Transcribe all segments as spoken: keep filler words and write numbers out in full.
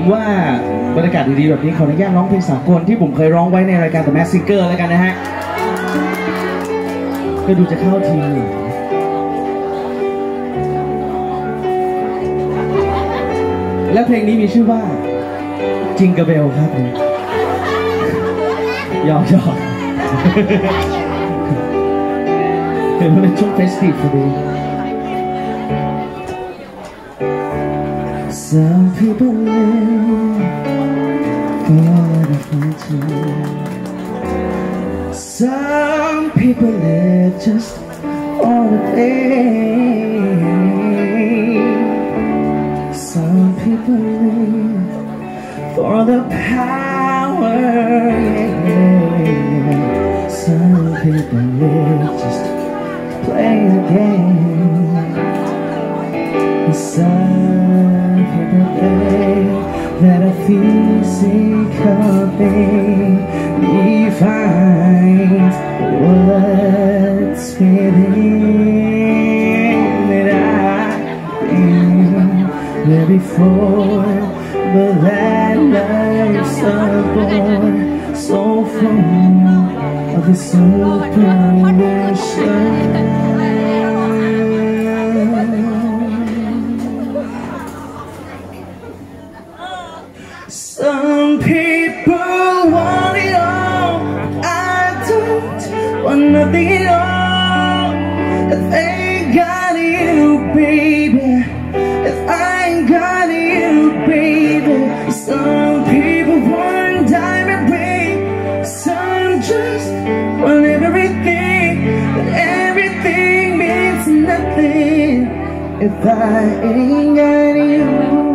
ว่าบรรยากาศดีๆแบบนี้ขออนุญาตร้องเพลงสากลที่ผมเคยร้องไว้ในรายการ The Masked Singer แล้วกันนะฮะก็ดูจะเข้าทีมอยู่และเพลงนี้มีชื่อว่าจิงเกอร์เบลครับผมยอมยอมเห็นว่าเป็นช่วงเฟสติฟพอดี Some people live for the frontier. Some people live just for the fame. Some people live for the power. Yeah. Some people live just play the game. And some people think that a physical thing defines what's within. That I've been there before, but that life's unborn, so full of this superstition. Some people want it all, I don't want nothing at all. If I ain't got you, baby, if I ain't got you, baby. Some people want diamond ring, some just want everything, but everything means nothing if I ain't got you.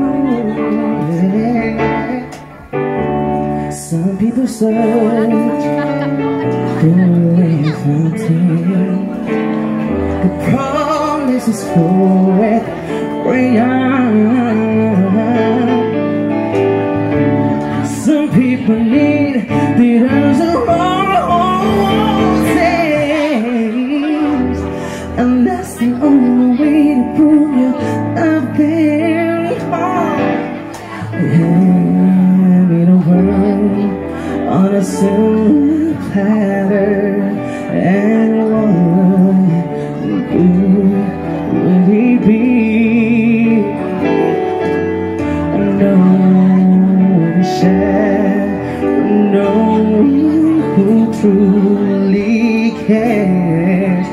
Some people search for a fountain. The promise is for it, some people need the answer all things, and that's the only way to prove you I've been hard. Hand me the world on a silver platter, and what good would he be? No one share, no one who truly cares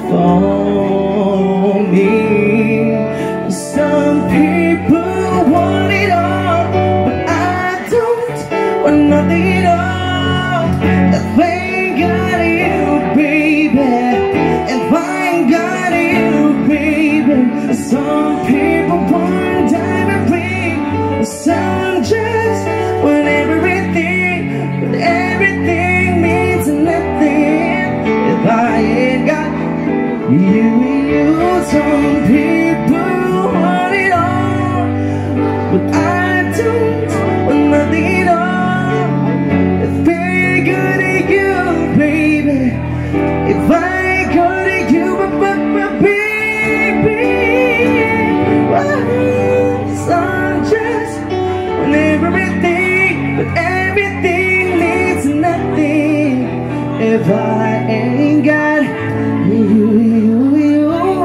for me. Some people want it all, but I don't want nothing at all. If I ain't got you, baby, if I ain't got you, baby. Some people want diamond ring, some just want everything, but everything means nothing if I ain't got you. Some people want it all, but I don't want nothing at all. If I ain't good at you, baby, if I ain't good at you, but, but, but baby, some just want everything, but everything means nothing if I ain't got you, you, you.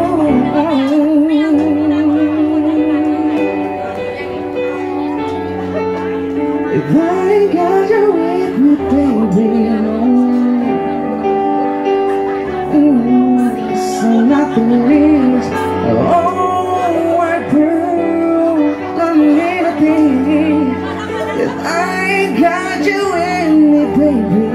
If I ain't got you with me, baby, no. Mm, so nothing is all I prove on anything. If I ain't got you in me, baby.